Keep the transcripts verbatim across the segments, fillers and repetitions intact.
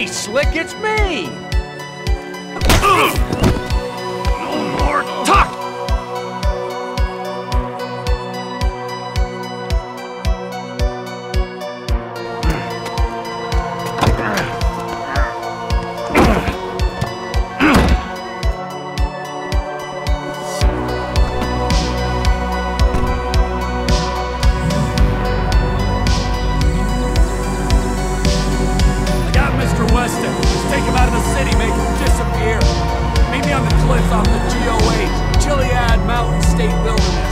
Hey, Slick, it's me! No more talk! Weston. Just take him out of the city, make him disappear. Meet me on the cliffs off the G O H, Chiliad Mountain State Wilderness.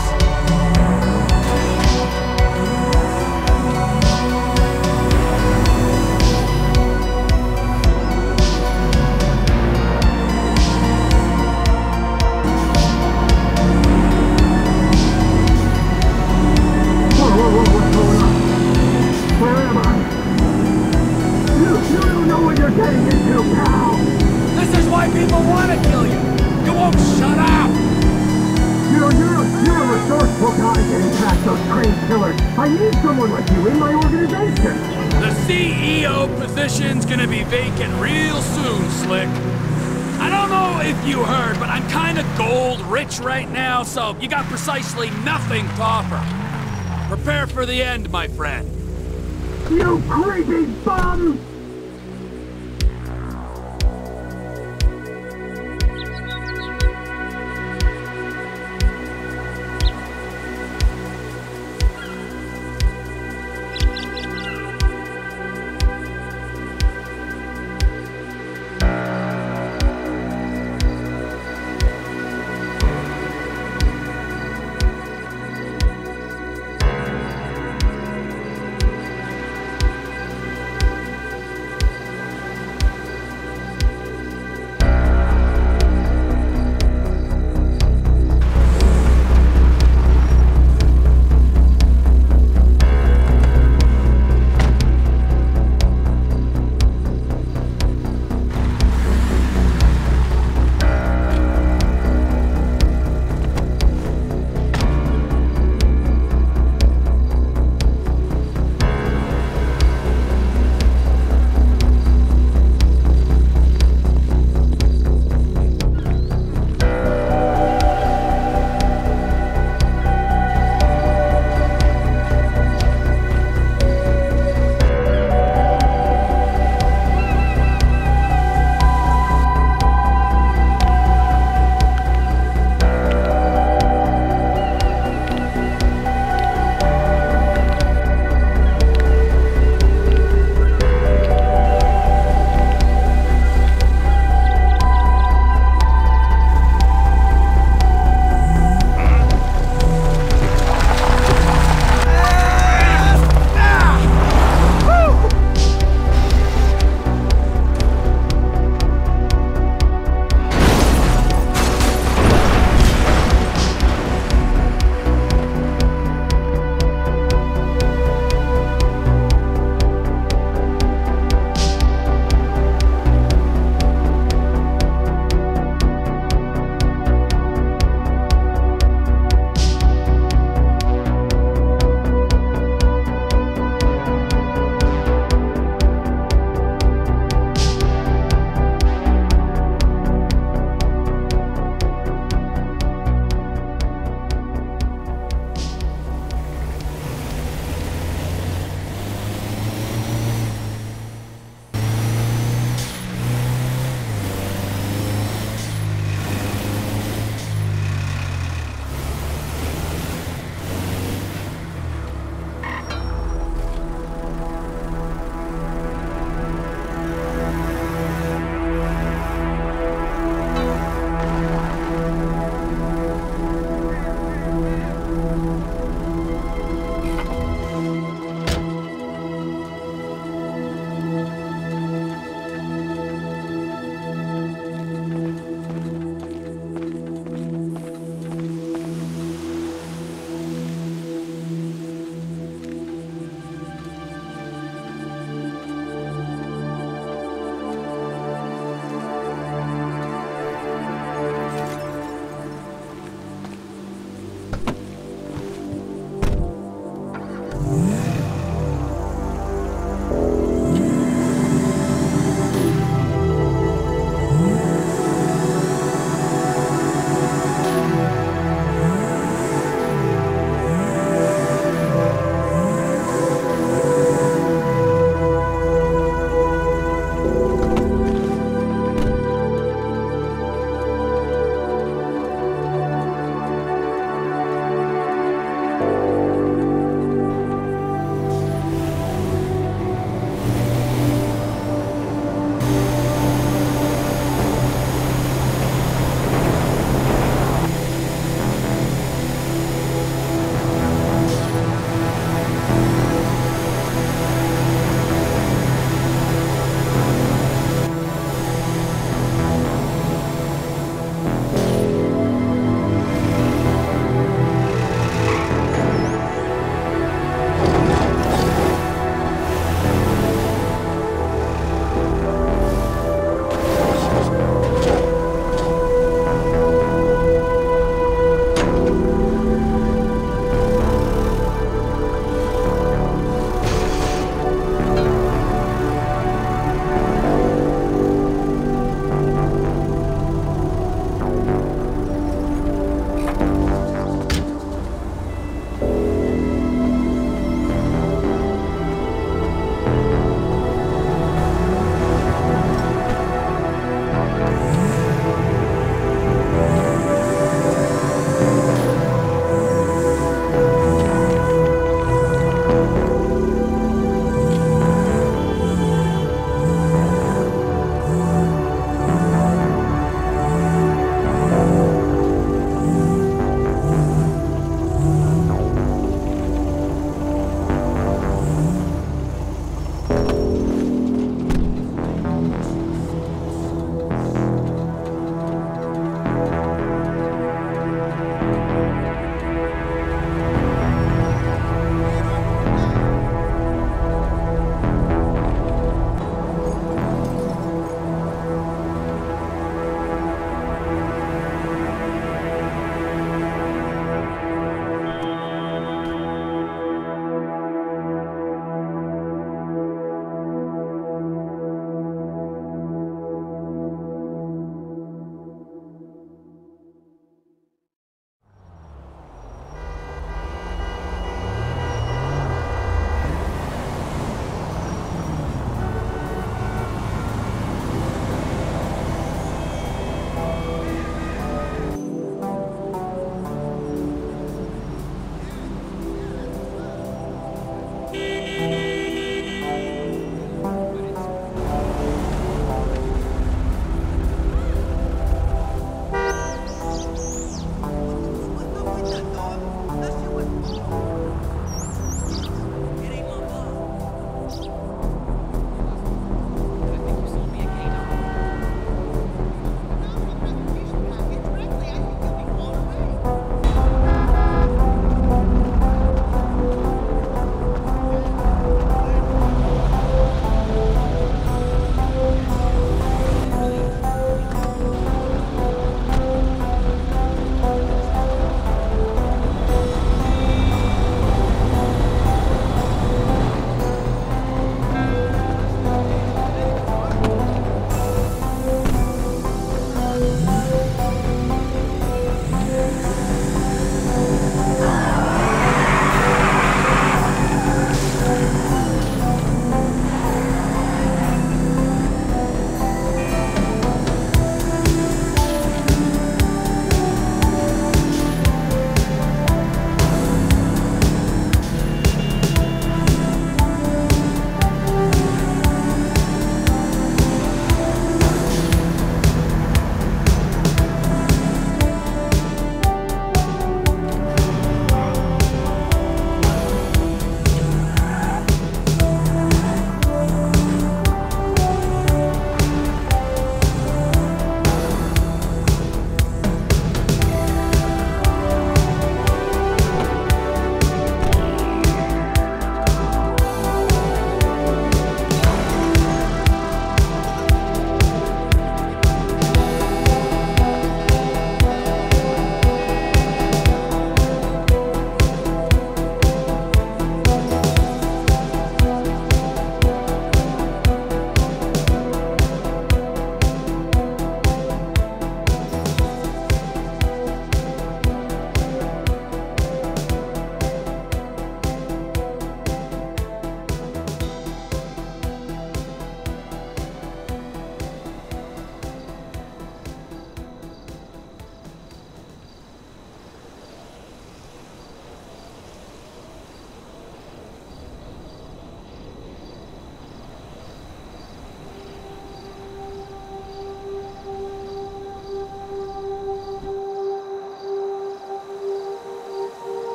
Whoa, whoa, whoa, what's going on? Where am I? You don't know what you're getting into, pal! This is why people want to kill you! You won't shut up! You're, you're, you're a resourceful guy getting past those trained killers. I need someone like you in my organization! The C E O position's gonna be vacant real soon, Slick. I don't know if you heard, but I'm kinda gold rich right now, so you got precisely nothing to offer. Prepare for the end, my friend. You creepy bum!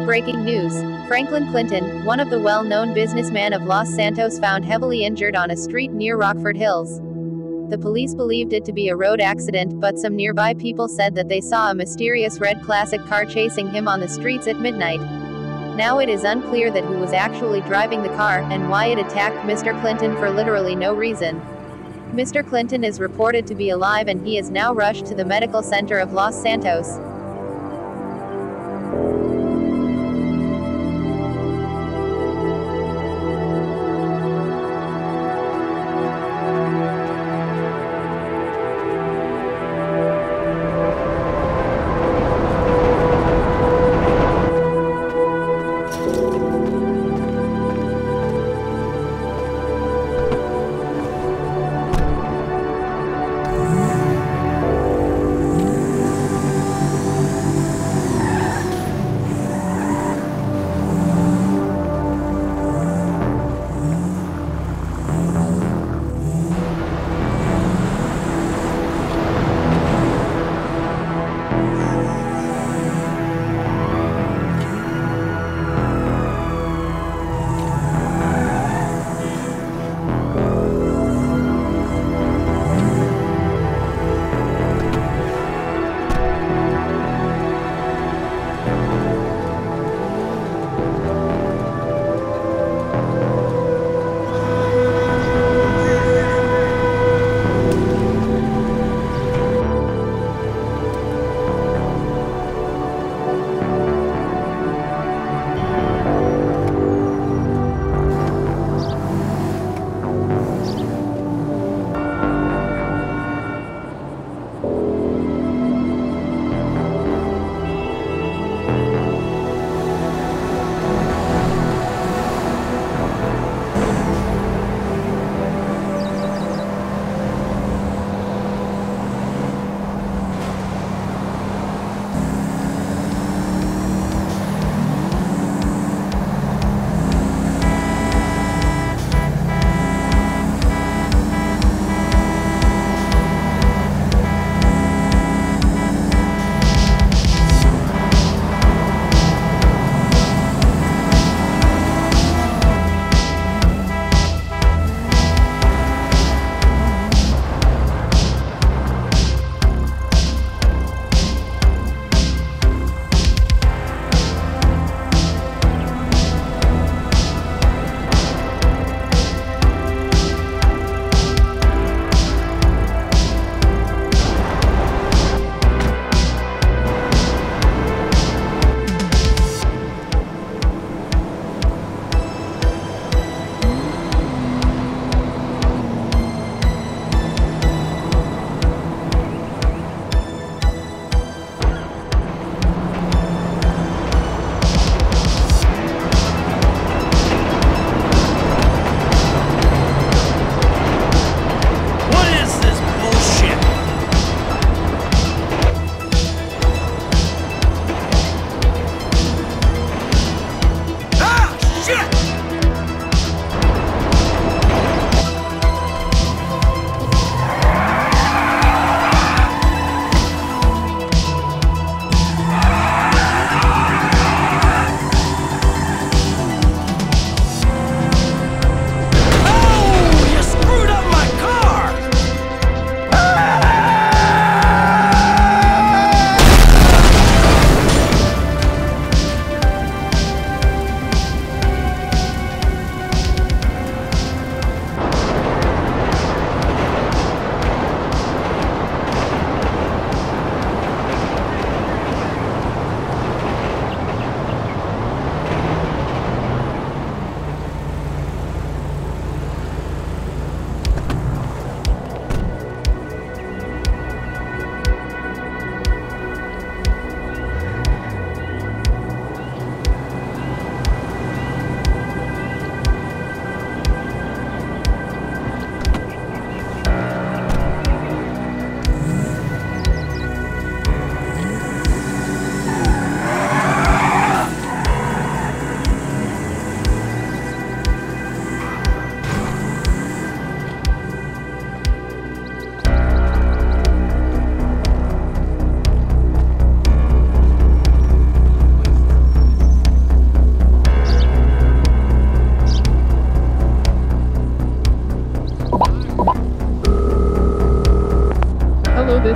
Breaking news. Franklin Clinton, one of the well-known businessmen of Los Santos, found heavily injured on a street near Rockford Hills. The police believed it to be a road accident, but some nearby people said that they saw a mysterious red classic car chasing him on the streets at midnight. Now it is unclear that who was actually driving the car, and why it attacked Mister Clinton for literally no reason. Mister Clinton is reported to be alive and he is now rushed to the medical center of Los Santos.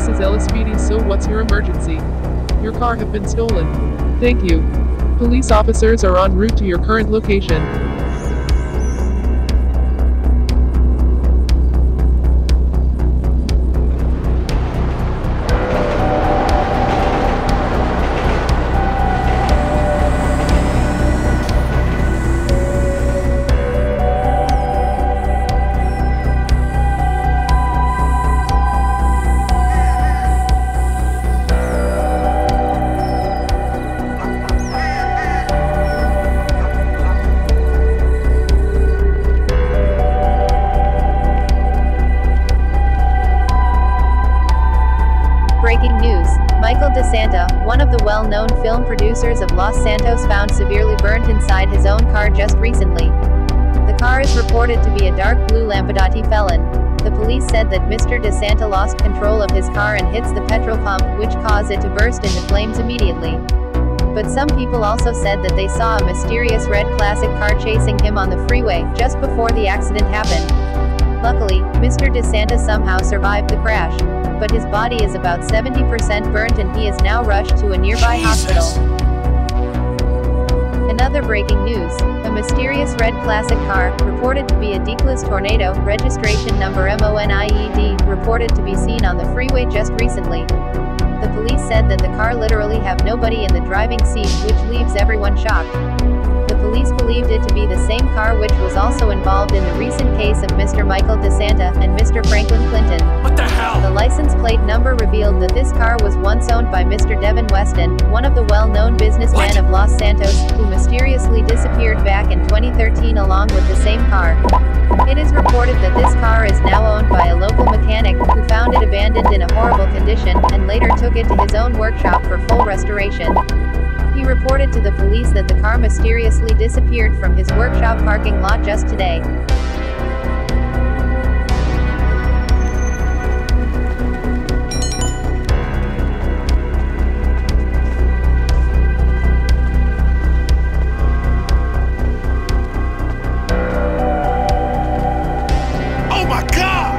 is L S P D. So what's your emergency? Your car have been stolen. Thank you. Police officers are en route to your current location. Breaking news. Michael DeSanta, one of the well-known film producers of Los Santos, found severely burnt inside his own car just recently. The car is reported to be a dark blue Lamborghini Felon. The police said that Mister DeSanta lost control of his car and hits the petrol pump, which caused it to burst into flames immediately. But some people also said that they saw a mysterious red classic car chasing him on the freeway just before the accident happened. Luckily, Mister DeSanta somehow survived the crash. But his body is about seventy percent burnt and he is now rushed to a nearby Jesus. hospital. Another breaking news. A mysterious red classic car, reported to be a Declasse Tornado, registration number M O N I E D, reported to be seen on the freeway just recently. The police said that the car literally have nobody in the driving seat, which leaves everyone shocked. The police believed it to be the same car which was also involved in the recent case of Mister Michael DeSanta and Mister Franklin Clinton. What the hell? The license plate number revealed that this car was once owned by Mister Devin Weston, one of the well-known businessmen What? of Los Santos, who mysteriously disappeared back in twenty thirteen along with the same car. It is reported that this car is now owned by a local mechanic, who found it abandoned in a horrible condition, and later took it to his own workshop for full restoration. He reported to the police that the car mysteriously disappeared from his workshop parking lot just today. Oh my God!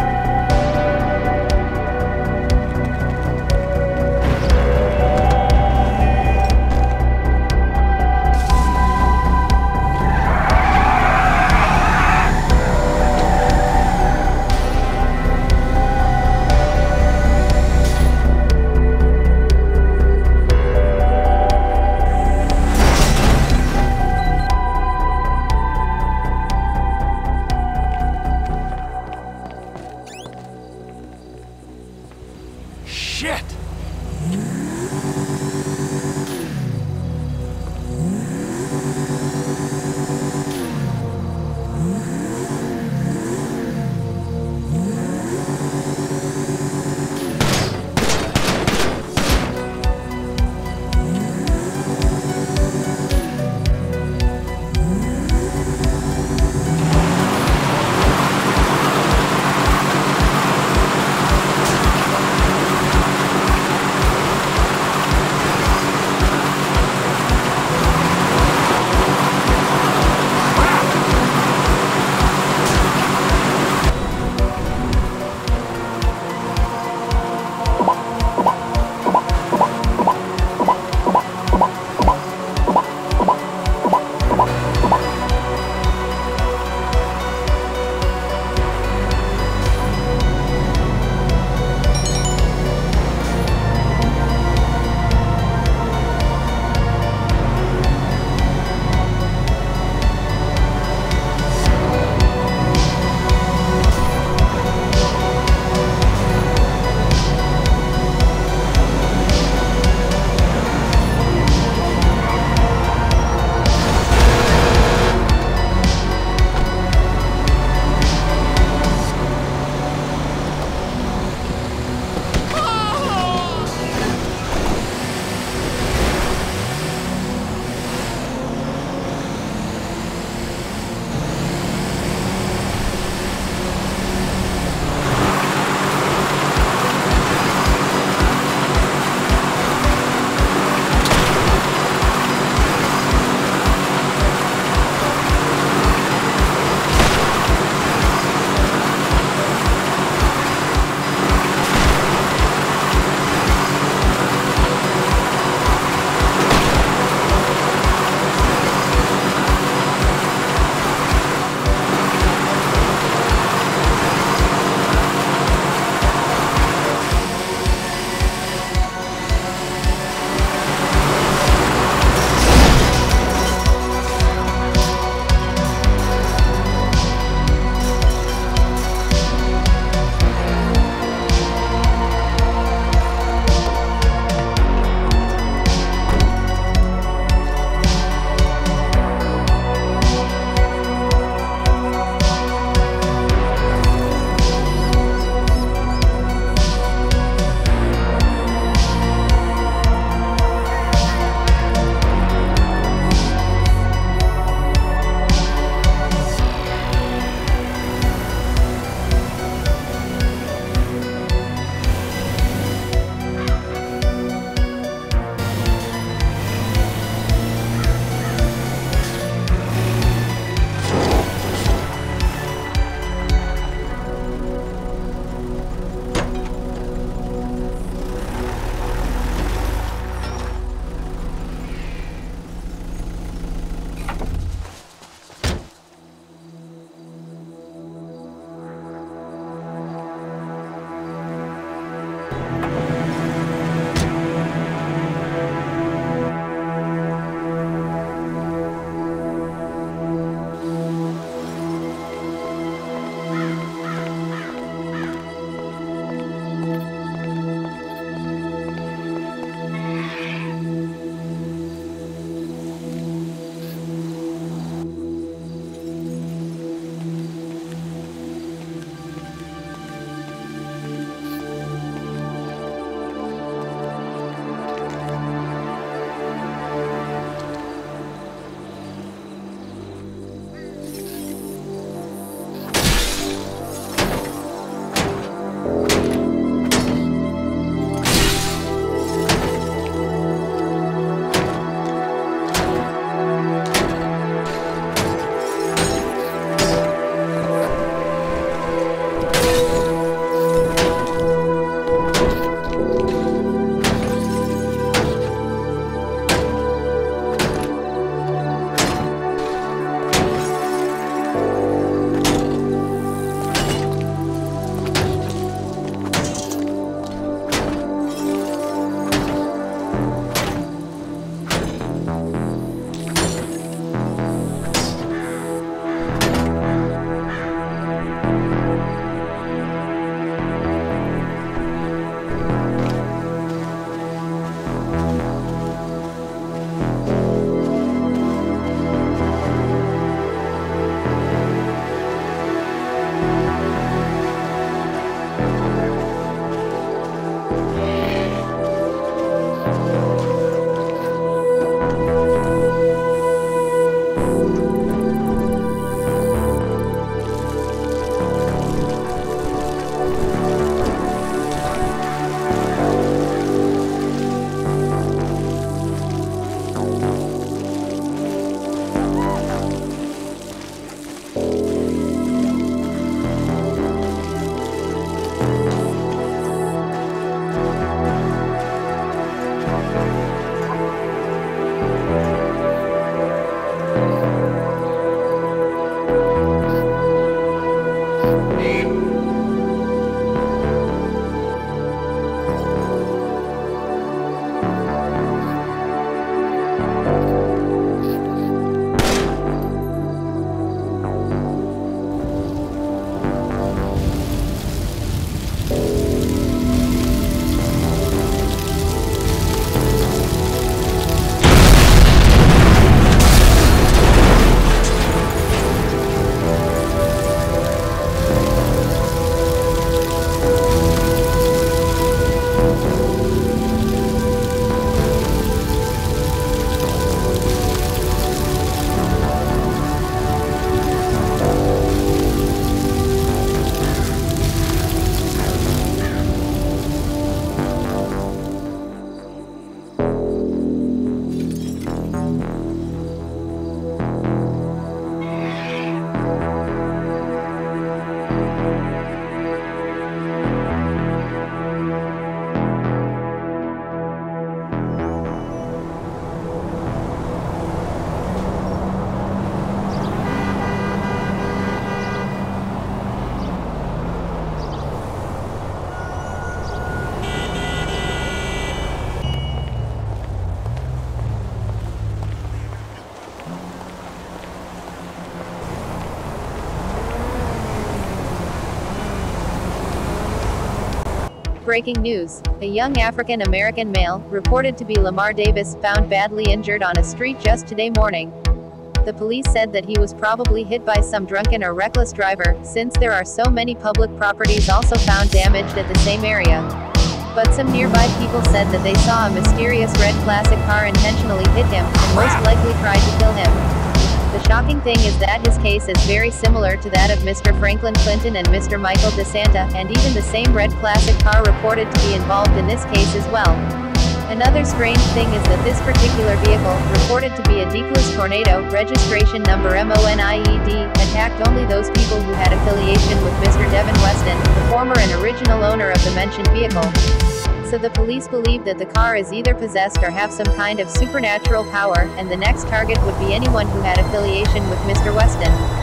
Breaking news. A young African-American male, reported to be Lamar Davis, found badly injured on a street just today morning. The police said that he was probably hit by some drunken or reckless driver, since there are so many public properties also found damaged at the same area. But some nearby people said that they saw a mysterious red classic car intentionally hit him, and most likely tried to kill him. The shocking thing is that his case is very similar to that of Mister Franklin Clinton and Mister Michael DeSanta, and even the same red classic car reported to be involved in this case as well. Another strange thing is that this particular vehicle, reported to be a Declasse Tornado, registration number MONIED, attacked only those people who had affiliation with Mister Devin Weston, the former and original owner of the mentioned vehicle. So the police believe that the car is either possessed or have some kind of supernatural power, and the next target would be anyone who had affiliation with Mister Weston.